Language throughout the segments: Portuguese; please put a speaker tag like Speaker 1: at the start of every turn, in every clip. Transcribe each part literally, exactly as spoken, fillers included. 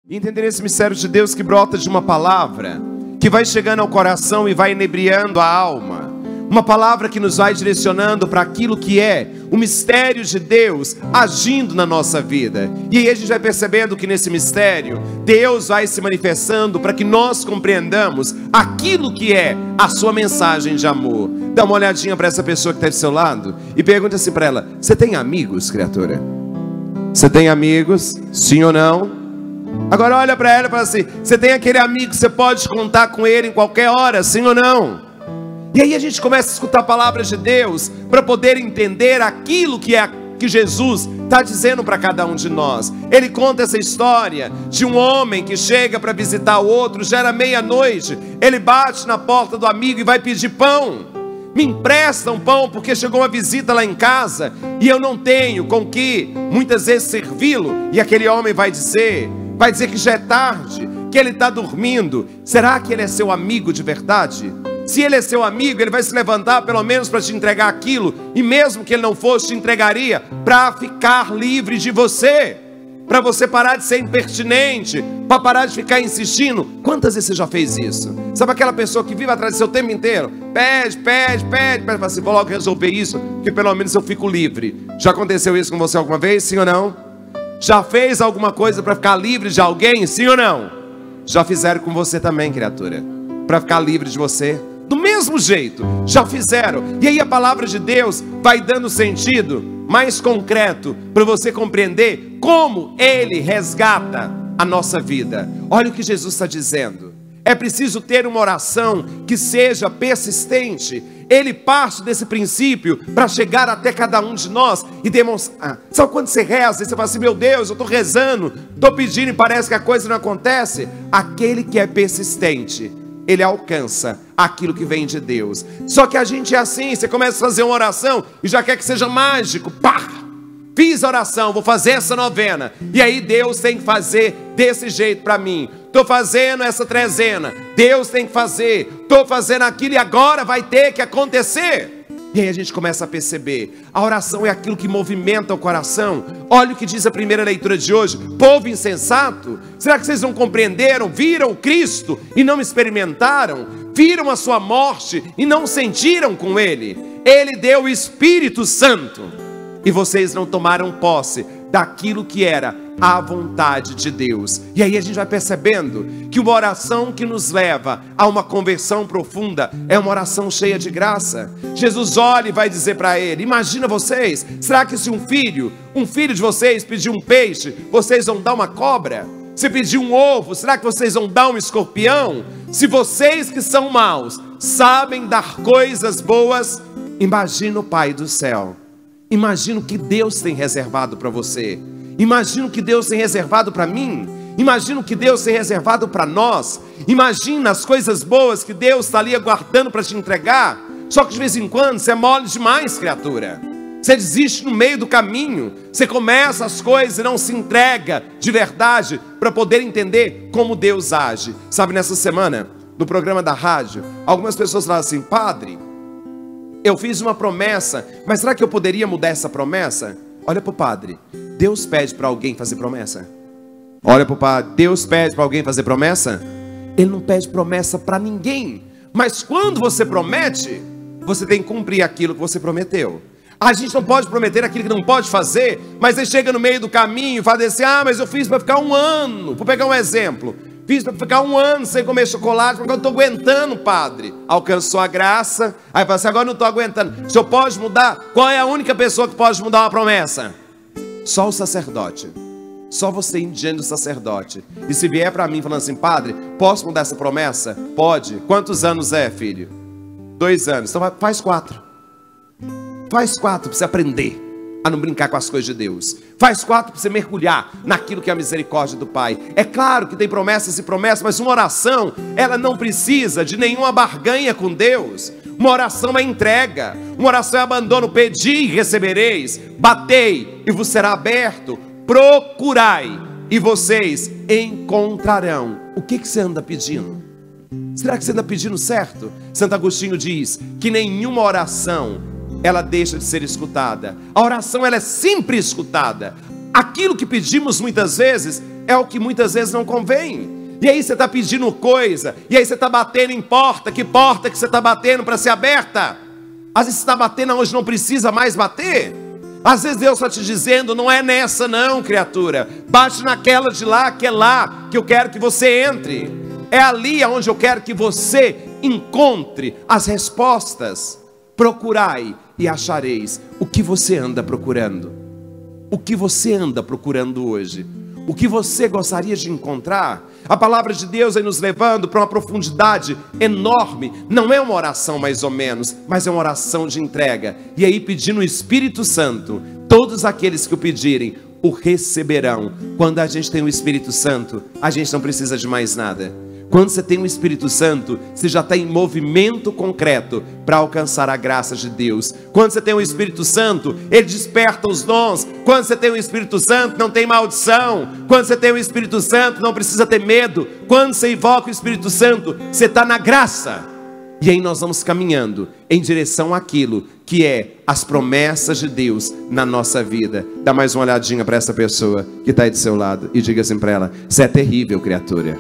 Speaker 1: E entender esse mistério de Deus que brota de uma palavra, que vai chegando ao coração e vai inebriando a alma. Uma palavra que nos vai direcionando para aquilo que é o mistério de Deus agindo na nossa vida. E aí a gente vai percebendo que nesse mistério, Deus vai se manifestando para que nós compreendamos aquilo que é a sua mensagem de amor. Dá uma olhadinha para essa pessoa que está do seu lado e pergunta assim para ela: você tem amigos, criatura? Você tem amigos? Sim ou não? Agora olha para ela e fala assim: você tem aquele amigo que você pode contar com ele em qualquer hora, sim ou não? E aí a gente começa a escutar a palavra de Deus para poder entender aquilo que é que Jesus está dizendo para cada um de nós. Ele conta essa história de um homem que chega para visitar o outro, já era meia-noite, ele bate na porta do amigo e vai pedir pão. Me empresta um pão porque chegou uma visita lá em casa e eu não tenho com que muitas vezes servi-lo. E aquele homem vai dizer, vai dizer que já é tarde, que ele está dormindo. Será que ele é seu amigo de verdade? Se ele é seu amigo, ele vai se levantar pelo menos para te entregar aquilo, e mesmo que ele não fosse, te entregaria para ficar livre de você, para você parar de ser impertinente, para parar de ficar insistindo. Quantas vezes você já fez isso? Sabe aquela pessoa que vive atrás do seu tempo inteiro? Pede, pede, pede, pede, fala assim: vou logo resolver isso, que pelo menos eu fico livre. Já aconteceu isso com você alguma vez, sim ou não? Já fez alguma coisa para ficar livre de alguém, sim ou não? Já fizeram com você também, criatura, para ficar livre de você. Do mesmo jeito, já fizeram. E aí a palavra de Deus vai dando sentido mais concreto para você compreender como Ele resgata a nossa vida. Olha o que Jesus está dizendo: é preciso ter uma oração que seja persistente. Ele parte desse princípio para chegar até cada um de nós e demonstrar. Sabe quando você reza e você fala assim: meu Deus, eu estou rezando, estou pedindo e parece que a coisa não acontece? Aquele que é persistente, ele alcança aquilo que vem de Deus. Só que a gente é assim, você começa a fazer uma oração e já quer que seja mágico. Pá! Fiz a oração, vou fazer essa novena, e aí Deus tem que fazer desse jeito para mim. Estou fazendo essa trezena, Deus tem que fazer. Estou fazendo aquilo e agora vai ter que acontecer. E aí a gente começa a perceber, a oração é aquilo que movimenta o coração. Olha o que diz a primeira leitura de hoje: povo insensato, será que vocês não compreenderam? Viram o Cristo e não experimentaram? Viram a sua morte e não sentiram com Ele? Ele deu o Espírito Santo e vocês não tomaram posse daquilo que era a vontade de Deus. E aí a gente vai percebendo que uma oração que nos leva a uma conversão profunda é uma oração cheia de graça. Jesus olha e vai dizer para ele: imagina vocês, será que se um filho, um filho de vocês pedir um peixe, vocês vão dar uma cobra? Se pedir um ovo, será que vocês vão dar um escorpião? Se vocês que são maus sabem dar coisas boas, imagina o Pai do céu. Imagina o que Deus tem reservado para você. Imagina o que Deus tem reservado para mim. Imagina o que Deus tem reservado para nós. Imagina as coisas boas que Deus está ali aguardando para te entregar. Só que de vez em quando você é mole demais, criatura. Você desiste no meio do caminho. Você começa as coisas e não se entrega de verdade para poder entender como Deus age. Sabe, nessa semana, no programa da rádio, algumas pessoas falaram assim: padre, eu fiz uma promessa, mas será que eu poderia mudar essa promessa? Olha para o padre: Deus pede para alguém fazer promessa? Olha para o padre: Deus pede para alguém fazer promessa? Ele não pede promessa para ninguém. Mas quando você promete, você tem que cumprir aquilo que você prometeu. A gente não pode prometer aquilo que não pode fazer, mas aí chega no meio do caminho e fala assim: ah, mas eu fiz para ficar um ano. Vou pegar um exemplo: fiz para ficar um ano sem comer chocolate, porque eu não estou aguentando, padre. Alcançou a graça, aí fala assim: agora não estou aguentando. O senhor pode mudar? Qual é a única pessoa que pode mudar uma promessa? Só o sacerdote. Só você indo diante do sacerdote. E se vier para mim falando assim: padre, posso mudar essa promessa? Pode. Quantos anos é, filho? Dois anos. Então faz quatro. Faz quatro para você aprender a não brincar com as coisas de Deus. Faz quatro para você mergulhar naquilo que é a misericórdia do Pai. É claro que tem promessas e promessas, mas uma oração, ela não precisa de nenhuma barganha com Deus. Uma oração é entrega. Uma oração é abandono. Pedi e recebereis. Batei e vos será aberto. Procurai e vocês encontrarão. O que, que você anda pedindo? Será que você anda pedindo certo? Santo Agostinho diz que nenhuma oração ela deixa de ser escutada. A oração, ela é sempre escutada. Aquilo que pedimos muitas vezes é o que muitas vezes não convém. E aí você está pedindo coisa, e aí você está batendo em porta. Que porta que você está batendo para ser aberta? Às vezes você está batendo onde não precisa mais bater. Às vezes Deus está te dizendo, não é nessa não, criatura. Bate naquela de lá, que é lá que eu quero que você entre. É ali onde eu quero que você encontre as respostas. Procurai e achareis. O que você anda procurando? O que você anda procurando hoje? O que você gostaria de encontrar? A palavra de Deus vai nos levando para uma profundidade enorme. Não é uma oração mais ou menos, mas é uma oração de entrega. E aí pedindo o Espírito Santo, todos aqueles que o pedirem, o receberão. Quando a gente tem o Espírito Santo, a gente não precisa de mais nada. Quando você tem o Espírito Santo, você já está em movimento concreto para alcançar a graça de Deus. Quando você tem o Espírito Santo, Ele desperta os dons. Quando você tem o Espírito Santo, não tem maldição. Quando você tem o Espírito Santo, não precisa ter medo. Quando você invoca o Espírito Santo, você está na graça. E aí nós vamos caminhando em direção àquilo que é as promessas de Deus na nossa vida. Dá mais uma olhadinha para essa pessoa que está aí do seu lado e diga assim para ela: você é terrível, criatura.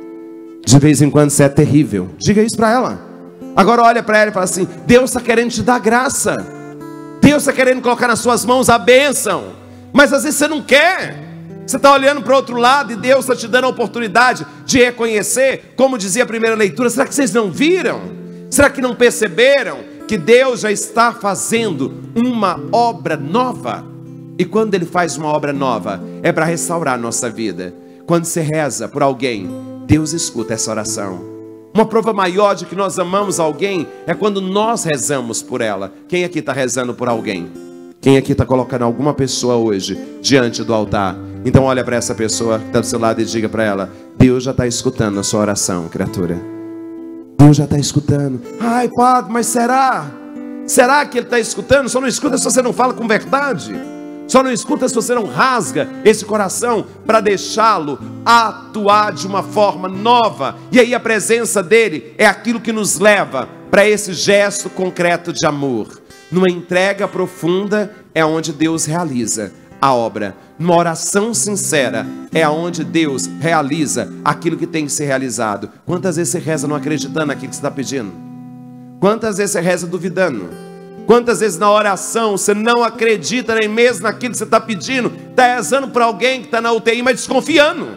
Speaker 1: De vez em quando você é terrível. Diga isso para ela. Agora olha para ela e fala assim: Deus está querendo te dar graça. Deus está querendo colocar nas suas mãos a bênção. Mas às vezes você não quer. Você está olhando para o outro lado e Deus está te dando a oportunidade de reconhecer. Como dizia a primeira leitura, será que vocês não viram? Será que não perceberam que Deus já está fazendo uma obra nova? E quando Ele faz uma obra nova, é para restaurar a nossa vida. Quando você reza por alguém, Deus escuta essa oração. Uma prova maior de que nós amamos alguém é quando nós rezamos por ela. Quem aqui está rezando por alguém? Quem aqui está colocando alguma pessoa hoje diante do altar? Então olha para essa pessoa que está do seu lado e diga para ela: Deus já está escutando a sua oração, criatura. Deus já está escutando. Ai, padre, mas será? Será que Ele está escutando? Só não escuta se você não fala com verdade. Só não escuta se você não rasga esse coração para deixá-lo atuar de uma forma nova. E aí a presença dele é aquilo que nos leva para esse gesto concreto de amor. Numa entrega profunda é onde Deus realiza a obra. Numa oração sincera é onde Deus realiza aquilo que tem que ser realizado. Quantas vezes você reza não acreditando naquilo que você está pedindo? Quantas vezes você reza duvidando? Quantas vezes na oração você não acredita nem mesmo naquilo que você está pedindo? Está rezando para alguém que está na U T I, mas desconfiando.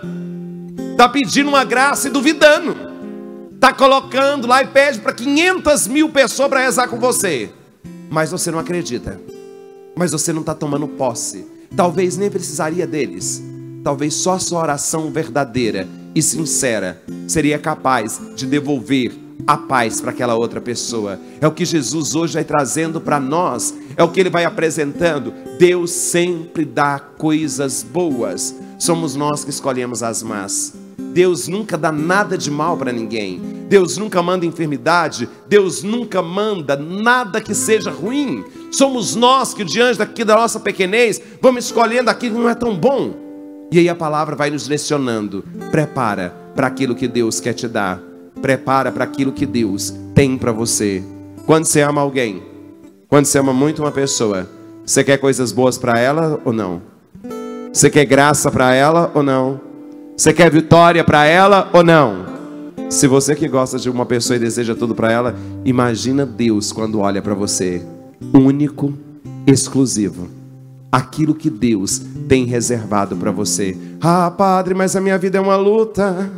Speaker 1: Está pedindo uma graça e duvidando. Está colocando lá e pede para quinhentas mil pessoas para rezar com você. Mas você não acredita. Mas você não está tomando posse. Talvez nem precisaria deles. Talvez só a sua oração verdadeira e sincera seria capaz de devolver a paz para aquela outra pessoa. É o que Jesus hoje vai trazendo para nós. É o que Ele vai apresentando. Deus sempre dá coisas boas. Somos nós que escolhemos as más. Deus nunca dá nada de mal para ninguém. Deus nunca manda enfermidade. Deus nunca manda nada que seja ruim. Somos nós que diante daqui da nossa pequenez vamos escolhendo aquilo que não é tão bom. E aí a palavra vai nos direcionando. Prepara para aquilo que Deus quer te dar. Prepara para aquilo que Deus tem para você. Quando você ama alguém, quando você ama muito uma pessoa, você quer coisas boas para ela ou não? Você quer graça para ela ou não? Você quer vitória para ela ou não? Se você que gosta de uma pessoa e deseja tudo para ela, imagina Deus quando olha para você. Único, exclusivo. Aquilo que Deus tem reservado para você. Ah, padre, mas a minha vida é uma luta.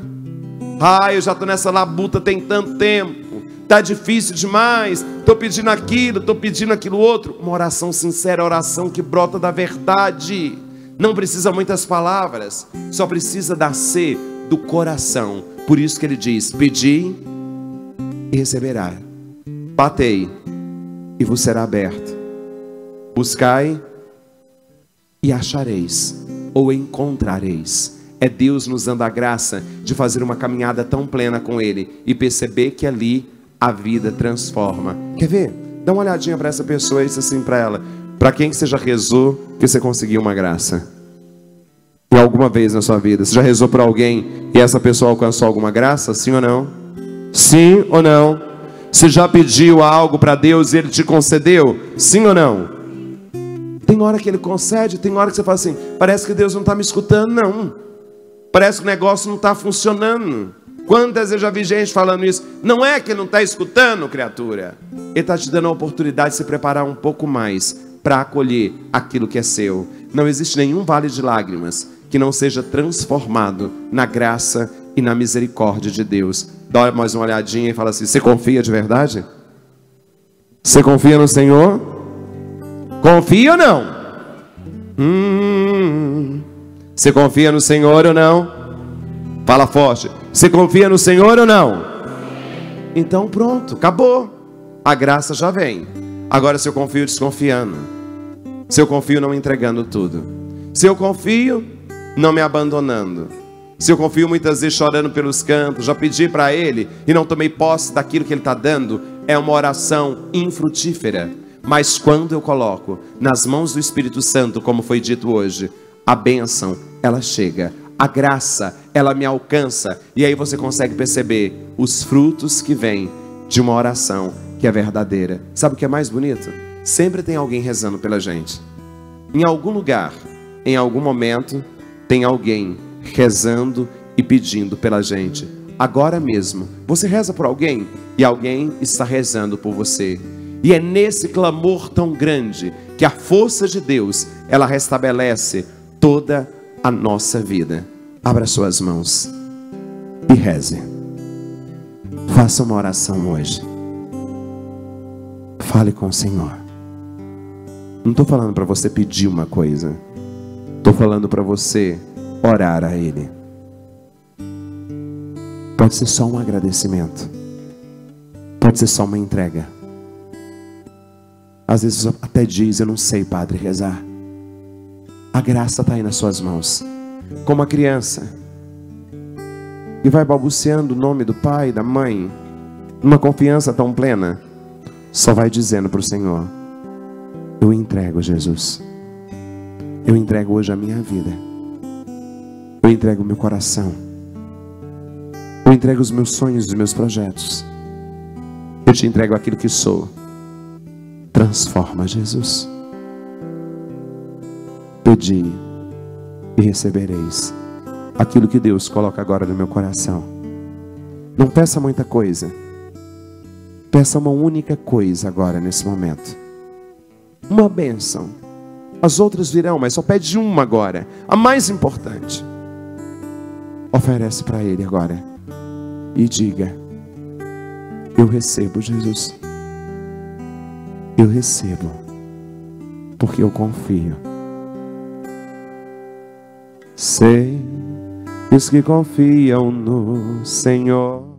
Speaker 1: Ah, eu já estou nessa labuta tem tanto tempo. Está difícil demais. Estou pedindo aquilo, estou pedindo aquilo outro. Uma oração sincera, oração que brota da verdade. Não precisa muitas palavras. Só precisa nascer do coração. Por isso que ele diz: pedi e receberá. Batei e vos será aberto. Buscai e achareis. Ou encontrareis. É Deus nos dando a graça de fazer uma caminhada tão plena com Ele e perceber que ali a vida transforma. Quer ver? Dá uma olhadinha para essa pessoa e diz assim para ela: para quem que você já rezou que você conseguiu uma graça? E alguma vez na sua vida, você já rezou por alguém e essa pessoa alcançou alguma graça? Sim ou não? Sim ou não? Você já pediu algo para Deus e Ele te concedeu? Sim ou não? Tem hora que Ele concede, tem hora que você fala assim: parece que Deus não está me escutando, não. Parece que o negócio não está funcionando. Quantas vezes eu já vi gente falando isso? Não é que ele não está escutando, criatura. Ele está te dando a oportunidade de se preparar um pouco mais para acolher aquilo que é seu. Não existe nenhum vale de lágrimas que não seja transformado na graça e na misericórdia de Deus. Dá mais uma olhadinha e fala assim: você confia de verdade? Você confia no Senhor? Confia ou não? Hum, você confia no Senhor ou não? Fala forte. Você confia no Senhor ou não? Então pronto, acabou. A graça já vem. Agora, se eu confio desconfiando, se eu confio não entregando tudo, se eu confio não me abandonando, se eu confio muitas vezes chorando pelos cantos, já pedi para Ele e não tomei posse daquilo que Ele está dando, é uma oração infrutífera. Mas quando eu coloco nas mãos do Espírito Santo, como foi dito hoje, a bênção, ela chega, a graça, ela me alcança, e aí você consegue perceber os frutos que vêm de uma oração que é verdadeira. Sabe o que é mais bonito? Sempre tem alguém rezando pela gente. Em algum lugar, em algum momento, tem alguém rezando e pedindo pela gente. Agora mesmo, você reza por alguém e alguém está rezando por você. E é nesse clamor tão grande que a força de Deus, ela restabelece toda a nossa vida. Abra suas mãos e reze. Faça uma oração hoje. Fale com o Senhor. Não estou falando para você pedir uma coisa. Estou falando para você orar a Ele. Pode ser só um agradecimento. Pode ser só uma entrega. Às vezes até diz: eu não sei, Padre, rezar. A graça está aí nas suas mãos. Como a criança que vai balbuciando o nome do pai, da mãe, numa confiança tão plena, só vai dizendo para o Senhor: eu entrego, Jesus. Eu entrego hoje a minha vida. Eu entrego o meu coração. Eu entrego os meus sonhos, os meus projetos. Eu te entrego aquilo que sou. Transforma, Jesus. Pedi e recebereis aquilo que Deus coloca agora no meu coração. Não peça muita coisa. Peça uma única coisa agora, nesse momento. Uma bênção. As outras virão, mas só pede uma agora, a mais importante. Oferece para Ele agora e diga: eu recebo, Jesus. Eu recebo, porque eu confio. Sei que os que confiam no Senhor